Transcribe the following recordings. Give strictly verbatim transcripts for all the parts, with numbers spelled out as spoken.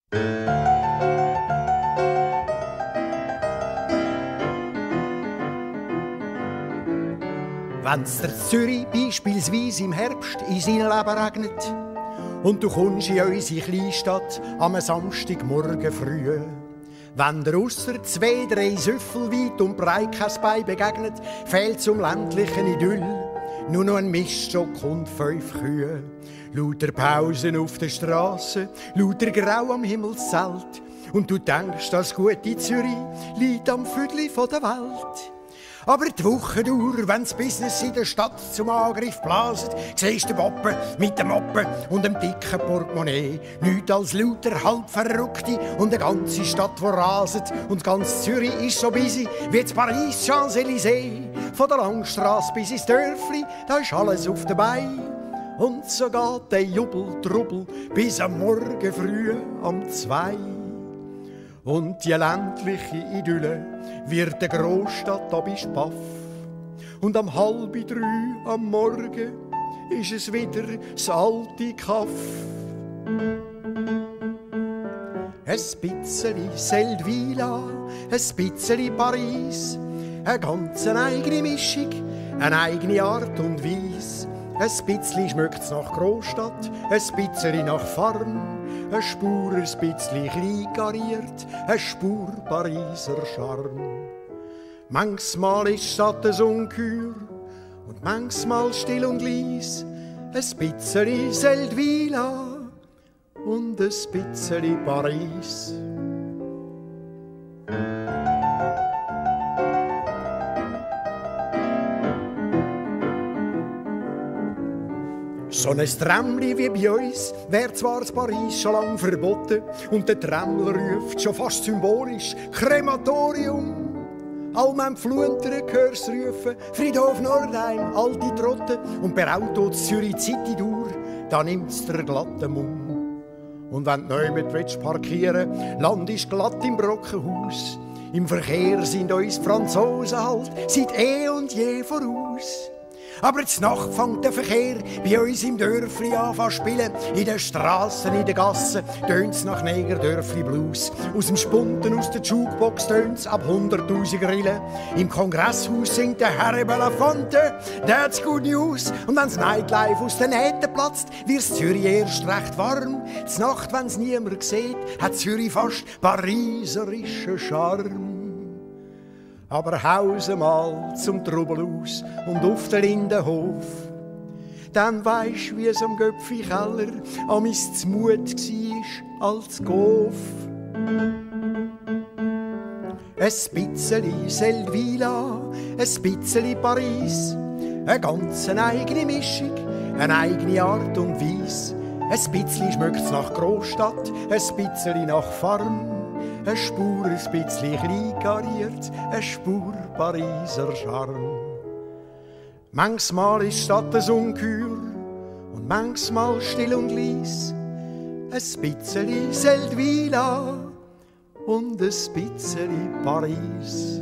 Wenn's der Zürich beispielsweise im Herbst in sein Leben regnet und du kommst in unsere Kleinstadt am Samstagmorgen früh, wenn dir ausser zwei, drei Süffel weit und breit kein Bein begegnet, fehlt zum ländlichen Idyll nur noch ein Miststock und fünf Kühe. Lauter Pausen auf der Straße, lauter Grau am Himmelszelt und du denkst, das gute Zürich liegt am Viertel von der Welt. Aber die Woche durch, wenn das Business in der Stadt zum Angriff blaset, siehst du den Wappen mit dem Moppen und dem dicken Portemonnaie. Nichts als lauter Halbverrückte und eine ganze Stadt, die raset. Und ganz Zürich ist so busy wie in Paris Champs-Élysées. Von der Langstrasse bis ins Dörfli, da ist alles auf der Beine. Und so geht der Jubel-Trubel bis am Morgen früh um zwei. Und die ländliche Idylle wird der Großstadt ab ist baff. Und am halb drei am Morgen ist es wieder das alte Kaff. Ein bisschen Seldwyla, ein bisschen Paris, eine ganz eigene Mischung, eine eigene Art und Weise. Ein bisschen schmeckt's nach Großstadt, ein bisschen nach Farm. Eine Spur, ein bisschen klein kariert, eine Spur Pariser Charme. Manchmal ist die Stadt ein Ungeheuer und manchmal still und leis. Ein bisschen Seldwyla und ein bisschen Paris. So ein Trämmli wie bei uns wär zwar in Paris schon lang verboten und der Trämmler ruft schon fast symbolisch Krematorium. Allmäm Fluenteren hörst rufen, Friedhof Nordheim, alte Trotte und per Auto die Zürich City durch, da nimmt's der glatte Mumm. Und wenn du neu mit parkieren willst, landest glatt im Brockenhaus. Im Verkehr sind uns Franzosen halt seit eh und je voraus. Aber zur Nacht fängt der Verkehr bei uns im Dörfli an zu spielen. In den Strassen, in den Gassen tönt's nach Negerdörfli Blues. Aus dem Spunten, aus der Jukebox tönt's ab hunderttausend Grillen. Im Kongresshaus singt der Herr Belafonte, that's good news. Und wenn's Nightlife aus den Nähten platzt, wird's Zürich erst recht warm. Zur Nacht, wenn's niemand sieht, hat Zürich fast pariserischen Charme. Aber hause mal zum Trubel aus und auf den Lindenhof. Dann weisst, wie es am Göpfi-Keller amis z'Mut war als Gof. Ein bisschen Seldwyla, ein bisschen Paris, eine ganz eigene Mischung, eine eigene Art und Weise. Ein bisschen schmeckt's nach Großstadt, ein bisschen nach Farm. Eine Spur, ein bisschen klein kariert, eine Spur Pariser Charme. Manchmal ist die Stadt ein Ungeheuer und manchmal still und leis. Ein bisschen Seldwyla und ein bisschen Paris.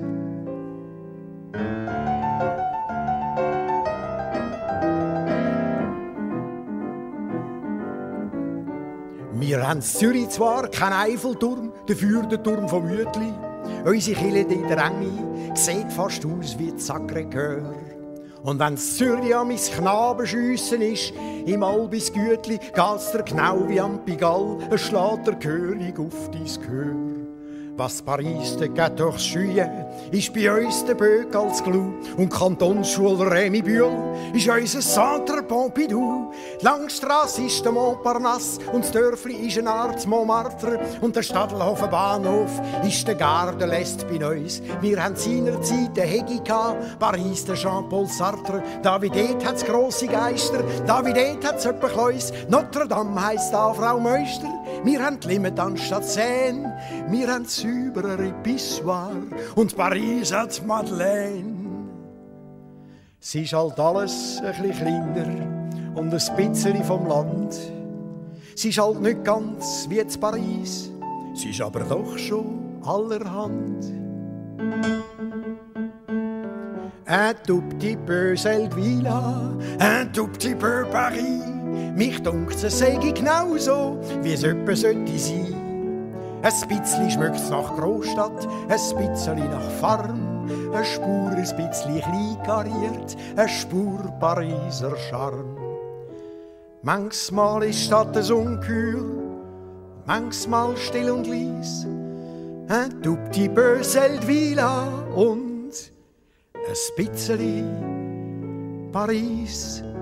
Wir haben in Zürich zwar keinen Eiffelturm, dafür den Turm vom Uetli. Unsere Kirche in der Enge sieht fast aus wie Sacré-Cœur. Und wenn es Zürich an mein Knabenschiessen ist, im Albis Gütli, geht's dir genau wie am Pigalle, es schlägt der König auf dein Gehör. Was Paris de geht durchs Schüie, ist bei uns der Böck als Clou. Und die Kantonsschule Rémy Buhl ist unser Centre Pompidou. Die Langstrasse ist der Montparnasse und das Dörfli ist eine Art Montmartre. Und der Stadelhofer Bahnhof ist der Gare de l'Est bei uns. Wir haben seinerzeit den Hegi gehabt, Paris der Jean-Paul Sartre. Da wie dort hat's grosse Geister, da wie dort hat's öppe Kleus. Notre Dame heisst da Frau Meister. Wir haben die Limit anstatt Seine, wir haben sauberere Pissoir und Paris hat Madeleine. Sie ist halt alles ein bisschen kleiner und ein bisschen vom Land. Sie ist halt nicht ganz wie in Paris, sie ist aber doch schon allerhand. Un tout petit peu Seldwyla, un tout petit peu Paris. Mich dunkt, es sei genauso, wie es öppe sollte sein. Ein bisschen schmeckt's nach Großstadt, ein bisschen nach Farm, eine Spur ein bisschen klein kariert, eine Spur Pariser Charme. Manchmal ist die Stadt ein Ungeheuer, manchmal still und leis, ein Dupti Böseldwila und ein bisschen Paris.